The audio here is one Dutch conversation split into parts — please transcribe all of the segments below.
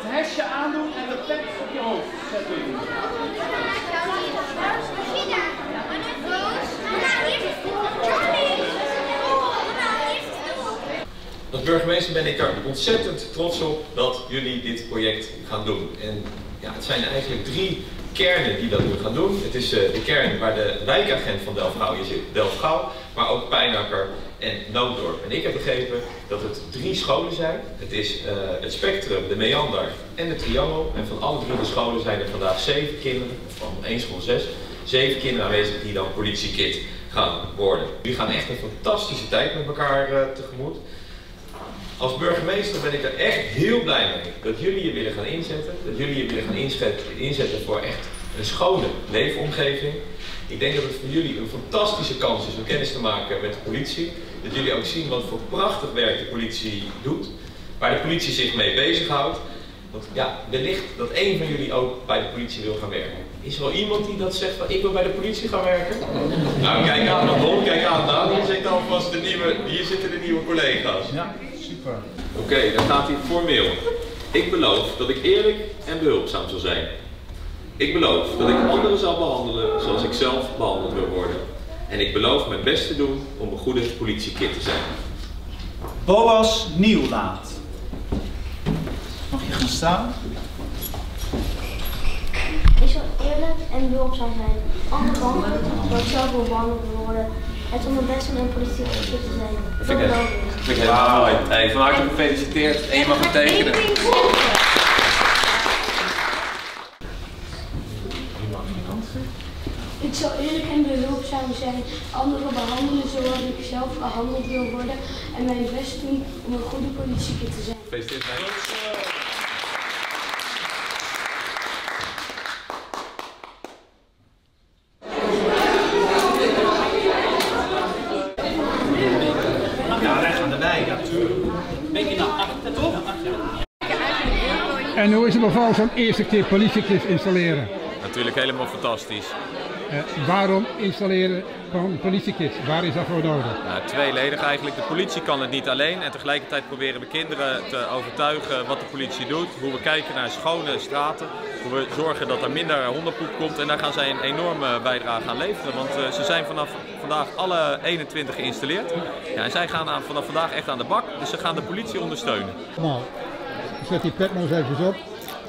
hesje aandoen en de pet op je hoofd zetten. Als burgemeester ben ik er ontzettend trots op dat jullie dit project gaan doen. En ja, het zijn eigenlijk 3 kernen die dat nu gaan doen. Het is de kern waar de wijkagent van Delfgauw hier zit, Delfgauw, maar ook Pijnacker en Nooddorp. En ik heb begrepen dat het 3 scholen zijn. Het is het Spectrum, de Meander en de Triangel. En van alle 3 de scholen zijn er vandaag 7 kinderen, van 1 school 6, 7 kinderen aanwezig die dan politiekid gaan worden. Jullie gaan echt een fantastische tijd met elkaar tegemoet. Als burgemeester ben ik er echt heel blij mee dat jullie je willen gaan inzetten. Dat jullie je willen gaan inzetten voor echt een schone leefomgeving. Ik denk dat het voor jullie een fantastische kans is om kennis te maken met de politie. Dat jullie ook zien wat voor prachtig werk de politie doet. Waar de politie zich mee bezighoudt. Want ja, wellicht dat één van jullie ook bij de politie wil gaan werken. Is er wel iemand die dat zegt van ik wil bij de politie gaan werken? Nou, kijk aan Don, kijk aan Daan. Hier zitten de nieuwe collega's. Ja, super. Oké, dan gaat hij formeel. Ik beloof dat ik eerlijk en behulpzaam zal zijn. Ik beloof dat ik anderen zal behandelen zoals ik zelf behandeld wil worden. En ik beloof mijn best te doen om een goede politiekid te zijn. Boas Nieuwlaat. Mag je gaan staan? Ik zal eerlijk en behulpzaam zijn. Anderen behandelen zoals ik zelf wil behandeld worden. Het is om mijn best om een politiekid te zijn. Vind ik helemaal mooi. Hey, van harte gefeliciteerd. En je mag het tekenen. Ik zal eerlijk en behulpzaam zijn, anderen behandelen zoals ik zelf behandeld wil worden en mijn best doen om een goede politiekid te zijn. Gefeliciteerd. Ja, wij gaan erbij, ja, natuurlijk. Een beetje naar achter, toch? En hoe is het bevallen zo'n eerste keer politiekit installeren? Natuurlijk helemaal fantastisch. Waarom installeren van politiekit? Waar is dat voor nodig? Nou, tweeledig eigenlijk. De politie kan het niet alleen en tegelijkertijd proberen we kinderen te overtuigen wat de politie doet. Hoe we kijken naar schone straten. Hoe we zorgen dat er minder hondenpoep komt en daar gaan zij een enorme bijdrage aan leveren. Want ze zijn vanaf vandaag alle 21 geïnstalleerd. Ja, en zij gaan vanaf vandaag echt aan de bak. Dus ze gaan de politie ondersteunen. Nou, zet die pet nou eens even op.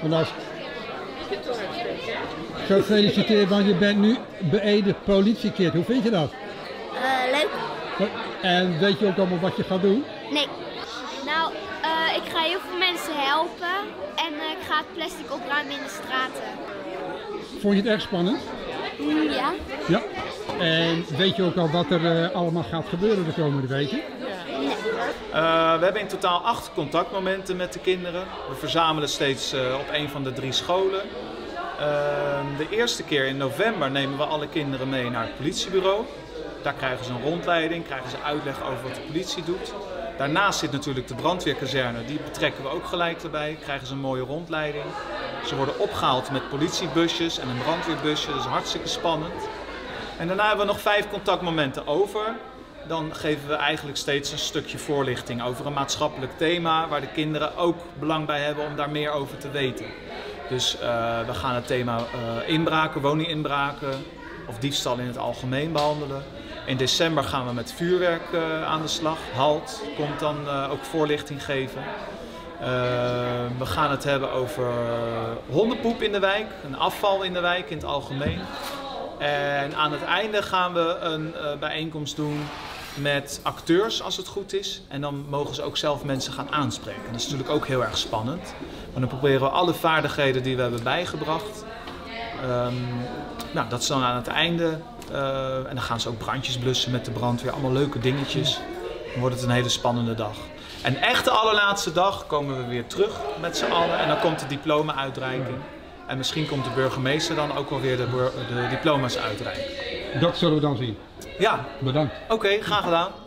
Gefeliciteerd, want je bent nu beëdigd politiekid. Hoe vind je dat? Leuk? En weet je ook allemaal wat je gaat doen? Nee. Nou, ik ga heel veel mensen helpen en ik ga het plastic opruimen in de straten. Vond je het erg spannend? Ja. Ja. En weet je ook al wat er allemaal gaat gebeuren de komende weken? We hebben in totaal 8 contactmomenten met de kinderen. We verzamelen steeds op een van de 3 scholen. De eerste keer in november nemen we alle kinderen mee naar het politiebureau. Daar krijgen ze een rondleiding, krijgen ze uitleg over wat de politie doet. Daarnaast zit natuurlijk de brandweerkazerne, die betrekken we ook gelijk erbij. Krijgen ze een mooie rondleiding. Ze worden opgehaald met politiebusjes en een brandweerbusje, dat is hartstikke spannend. En daarna hebben we nog 5 contactmomenten over. Dan geven we eigenlijk steeds een stukje voorlichting over een maatschappelijk thema waar de kinderen ook belang bij hebben om daar meer over te weten. Dus we gaan het thema inbraken, woninginbraken of diefstal in het algemeen behandelen. In december gaan we met vuurwerk aan de slag. HALT komt dan ook voorlichting geven. We gaan het hebben over hondenpoep in de wijk, een afval in de wijk in het algemeen. En aan het einde gaan we een bijeenkomst doen met acteurs als het goed is. En dan mogen ze ook zelf mensen gaan aanspreken. Dat is natuurlijk ook heel erg spannend. Maar dan proberen we alle vaardigheden die we hebben bijgebracht. Nou, dat is dan aan het einde. En dan gaan ze ook brandjes blussen met de brandweer. Allemaal leuke dingetjes. Dan wordt het een hele spannende dag. En echt de allerlaatste dag komen we weer terug met z'n allen. En dan komt de diploma-uitreiking. En misschien komt de burgemeester dan ook wel weer de diploma's uitreiken. Dat zullen we dan zien. Ja. Bedankt. Oké, graag gedaan.